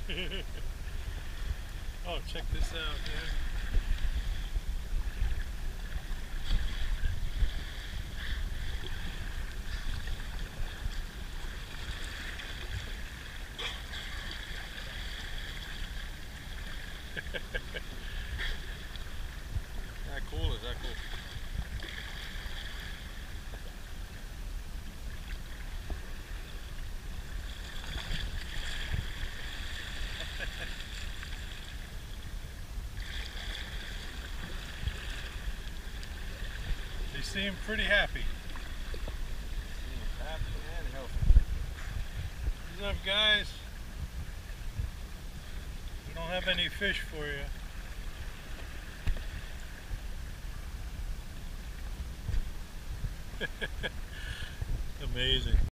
Oh, check this out, man. That cool? Is that cool? They seem pretty happy. Happy and healthy. What's up, guys? We don't have any fish for you. Amazing.